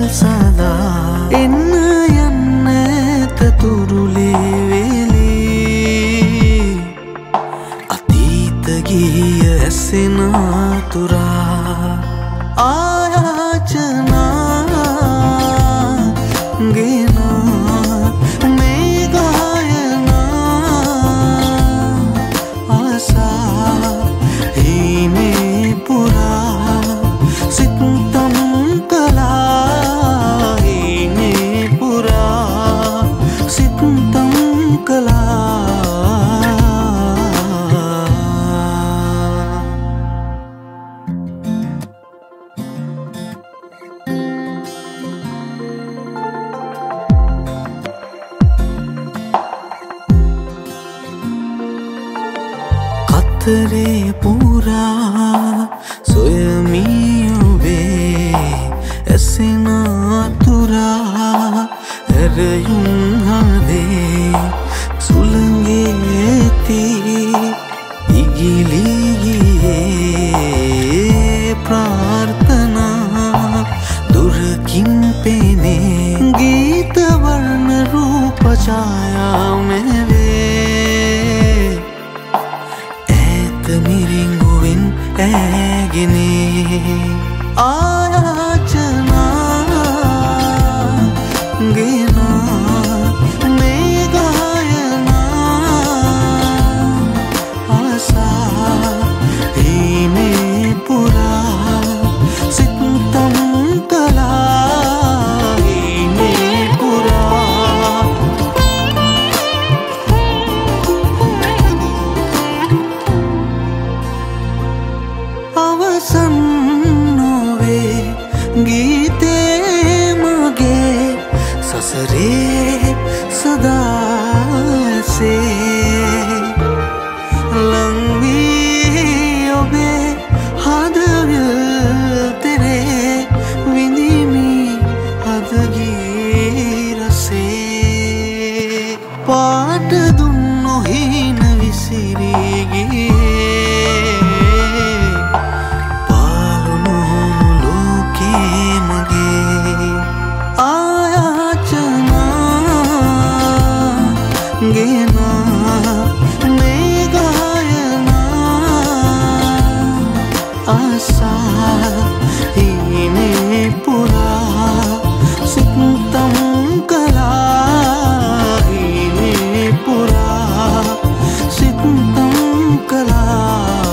සදා එන්න යන්න තතුරුලේ වේලේ අතීත ගිය ඇසෙන තුරා ආයාචනා ගෙන මේ ගායනා ආසා හිමේ පුරා සිතම් කලා හිමේ පුරා සිතම් කලා කතරේ පුරා සොයමී ඔබේ ඇසෙන අතුරා ඇරයුම් හදේ සුළඟේ තී ඉගිලී ගියේ ප්‍රාර්ථනා දුරකින් පෙනේ ගීත වර්ණ රූප ඡායා මෙවේ මිරිඟුවෙන් ඇගෙනේ ආයාචනා ගෙන මේ ගායනා ආසා හිමේ පුරා සිතම් කලා හිමේ පුරා අවසන් නොවේ ගීතේ මගේ සසරේ සදාසේ ලං වී ඔබේ හදවත තෙරේ විඳිමි අද ගී රසේ පාට දුන් නොහින විසිරී ගියේ ගෙන මේ ගායනා ආසා හිමේ පුරා සිතම් කලා හිමේ පුරා සිතම් කලා